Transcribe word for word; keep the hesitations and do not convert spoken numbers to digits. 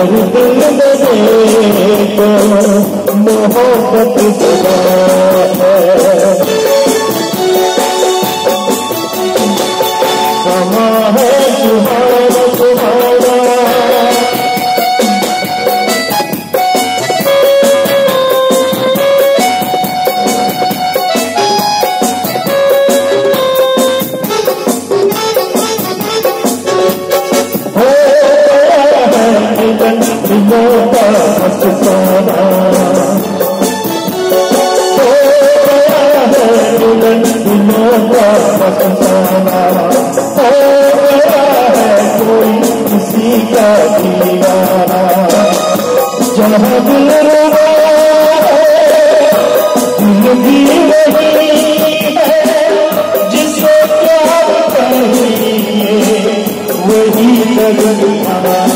दिल में तो मोहब्बत सदा है, समा है सुहाना सुहाना। दिलों का अफसाना हो गया है, दुल्हन दिलों का अफसाना हो गया है, कोई किसी का दीवाना। जहाँ दिल रुबा है दिल भी वही है, जिसको प्यार कहिए वही लगन हमारा।